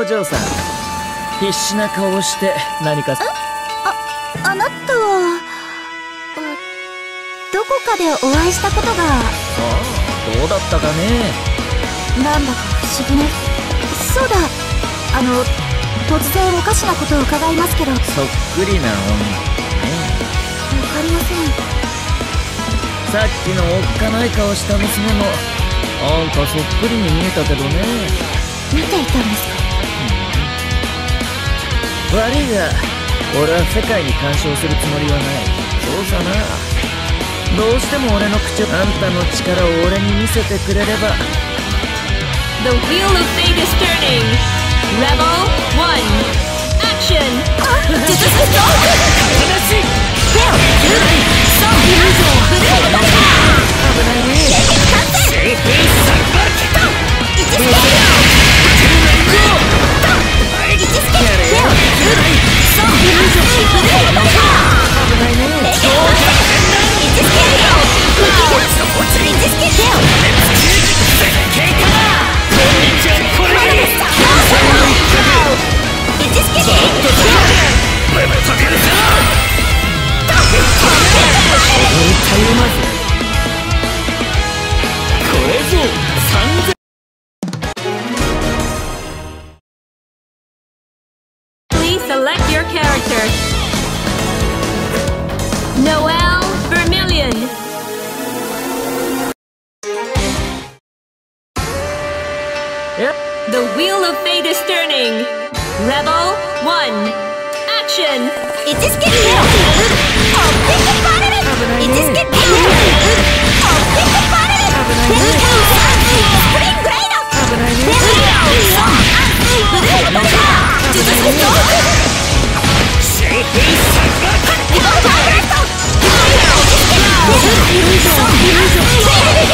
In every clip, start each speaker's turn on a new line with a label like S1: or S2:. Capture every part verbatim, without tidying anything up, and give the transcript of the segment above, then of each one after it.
S1: お嬢さん、必死な顔をして何か。
S2: あ、あなたはどこかでお会いしたことが。あ
S1: あ、どうだったかね。
S2: なんだか不思議ね。そうだ、あの突然おかしなことを伺いますけど。
S1: そっくりな女ね。
S2: わかりません。
S1: さっきのおっかない顔した娘もあんたそっくりに見えたけどね。
S2: 見ていたんですか。
S1: 悪いが俺は世界に干渉するつもりはない。そうさな。どうしても俺の口を、あんたの力を俺に見せてくれれば。
S3: The wheel of fate is turning. Rebel one. Action.
S2: 術式と手を振るそうブルーズを振るおばか
S1: 危ないね。
S2: 成功完成一スケール一スケール手を振るそうブルーズを振るおばか
S1: 危ないね。
S2: 一スケール一スケール一スケール手を
S3: Please select your character. Noel, Vermillion.
S1: Yep.
S3: The wheel of fate is turning. Rebel one. Action.
S2: 一スケール手を振るオッピックバレル一スケール手を振るオッピックバレルペルカウサスプリングレイド
S1: 危ないね。
S2: ペルカウサブルーバカ術式とシェイフィーサクラッカッパーブラスト一スケール手を振るそうブルーズをネ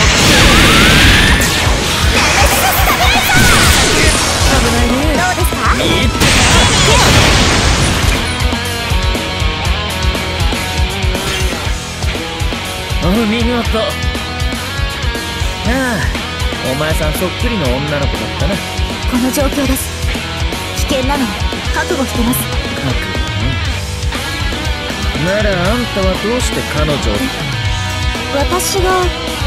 S2: メシススタビライザー
S1: 危ないね。
S2: どうですか。
S1: いって
S2: 手を
S1: お見事。ああ、お前さんそっくりの女の子だったな。
S2: この状況です。危険なの覚悟してます。
S1: 覚悟ね。ならあんたはどうして彼女を。
S2: 私が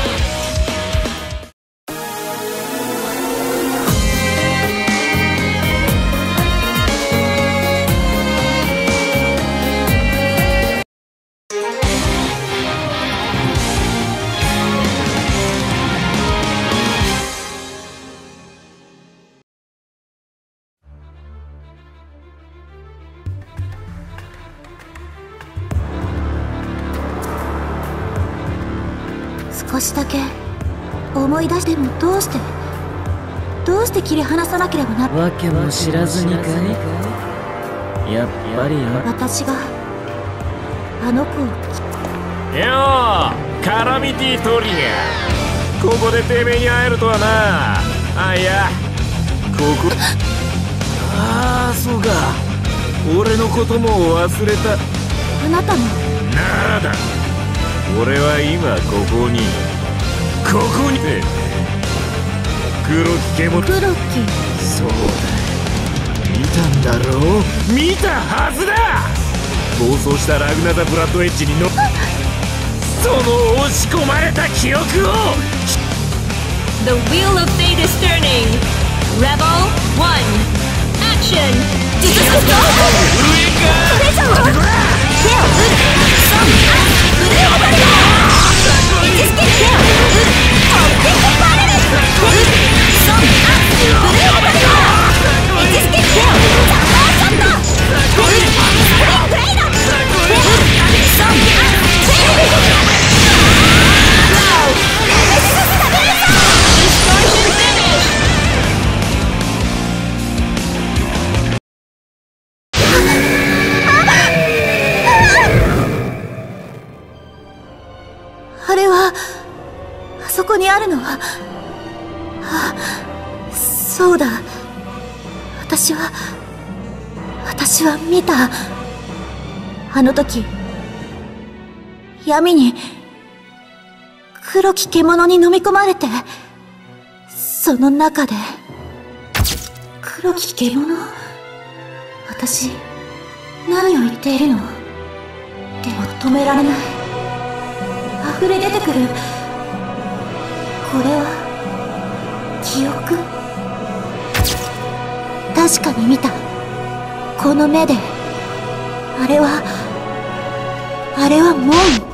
S2: 少しだけ思い出してもどうしてどうして切り離さなければな。
S1: わけも知らずにかい。やっぱり
S2: 私があの子を。
S4: ようカラミティトリガー、ここでてめえに会えるとはな。あ、いやここ。ああそうか、俺のことも忘れた。
S2: あなたも。
S4: なあだ、俺は今ここにここにて黒き獣。
S2: 黒き。
S4: そうだ、見たんだろう。見たはずだ。暴走したラグナザ・ブラッドエッジにのその押し込まれた記憶を。
S3: The wheel of fate is turning. Rebel one. Action.
S2: 術式と
S4: 上か。
S2: これ以上は手を振るそうブルーオバリア一スケール手を振るオッピックバレルそうブルーオバリア一スケール手を振るザバーショットスプリングレイド手をそうテレビネメシススタビライザー。
S3: Distortion finish.
S2: あれはあそこにあるのは。あ、そうだ。私は私は見た。あの時闇に黒き獣に飲み込まれて、その中で黒き獣？私、何を言っているの？でも止められない。溢れ出てくる。これは記憶？確かに見た。この目で。あれはあれは門。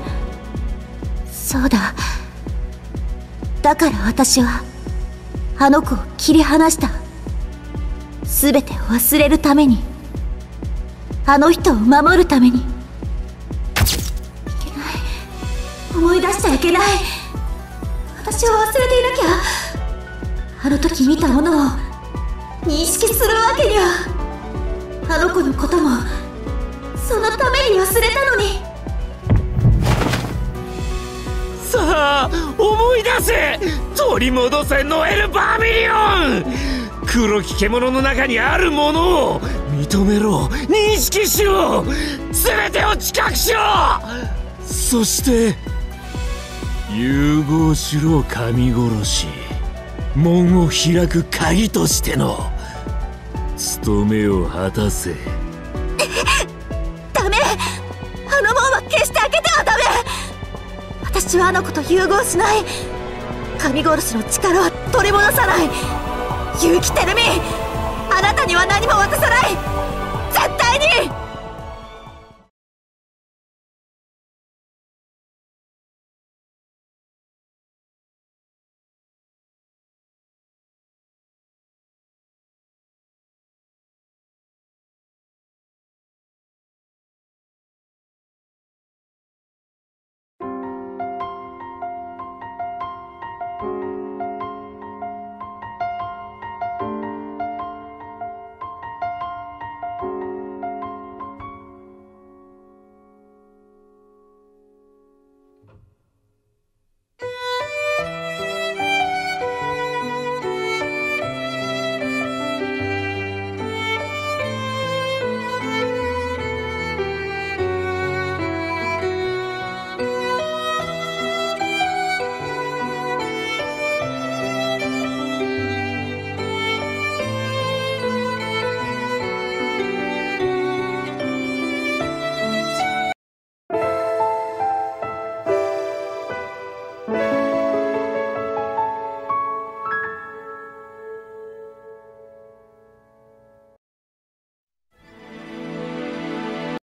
S2: そうだ。だから私はあの子を切り離した。すべてを忘れるために、あの人を守るために。いけない。思い出しちゃいけない。私は忘れていなきゃ。あの時見たものを認識するわけには。あの子のこともそのために忘れたのに。
S4: さあ思い出せ、取り戻せノエル・バーミリオン。黒き獣の中にあるものを認めろ、認識しろ、全てを知覚しろ。そして融合しろ、神殺し。門を開く鍵としての務めを果たせ。
S2: ダメ。あの門は決して開けてはダメ。私はあの子と融合しない。神殺しの力は取り戻さない。結城テルミ、あなたには何も渡さない。絶対に。